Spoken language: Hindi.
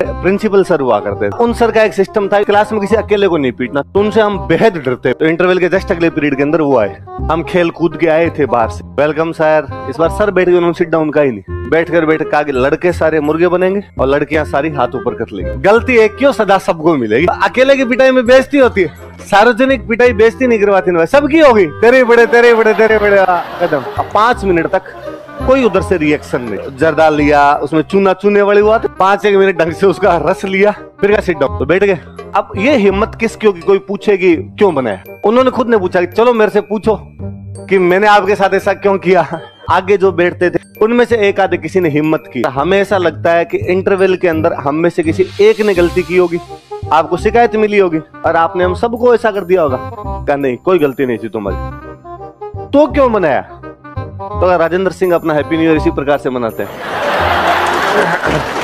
प्रिंसिपल सर हुआ करते थे, उन सर का एक सिस्टम था, क्लास में किसी अकेले को नहीं पीटना, तो उनसे हम बेहद डरते। तो इंटरवल के जस्ट अगले पीरियड के अंदर वो आए, हम खेल कूद के आए थे बाहर से, वेलकम सर। इस बार सर बैठ गए, उन्होंने सिट डाउन का ही नहीं, बैठ कर आगे लड़के सारे मुर्गे बनेंगे और लड़कियां सारी हाथ ऊपर कर लेंगी। गलती एक क्यों सदा सबको मिलेगी, अकेले की पिटाई में बेइज्जती होती है, सार्वजनिक पिटाई बेइज्जती नहीं करवाती, सबकी होगी, तेरे बड़े कदम। 5 मिनट तक कोई उधर से रिएक्शन नहीं, जर्दा लिया, उसमें चूना चूने वाली हुआ, 5-1 मिनट ढंग से उसका रस लिया, फिर सिट डाउन, तो बैठ गए। अब ये हिम्मत किसकी होगी, कोई पूछेगी क्यों बनाया, उन्होंने खुद ने पूछा कि चलो मेरे से पूछो कि मैंने आपके साथ ऐसा क्यों किया। आगे जो बैठते थे उनमें से एक आधे किसी ने हिम्मत की। हमें ऐसा लगता है कि इंटरवल के अंदर हम में से किसी एक ने गलती की होगी, आपको शिकायत मिली होगी और आपने हम सबको ऐसा कर दिया होगा। कहा नहीं, कोई गलती नहीं थी तुम्हारी, तो क्यों मनाया? तो राजेंद्र सिंह अपना हैप्पी न्यू ईयर इसी प्रकार से मनाते हैं।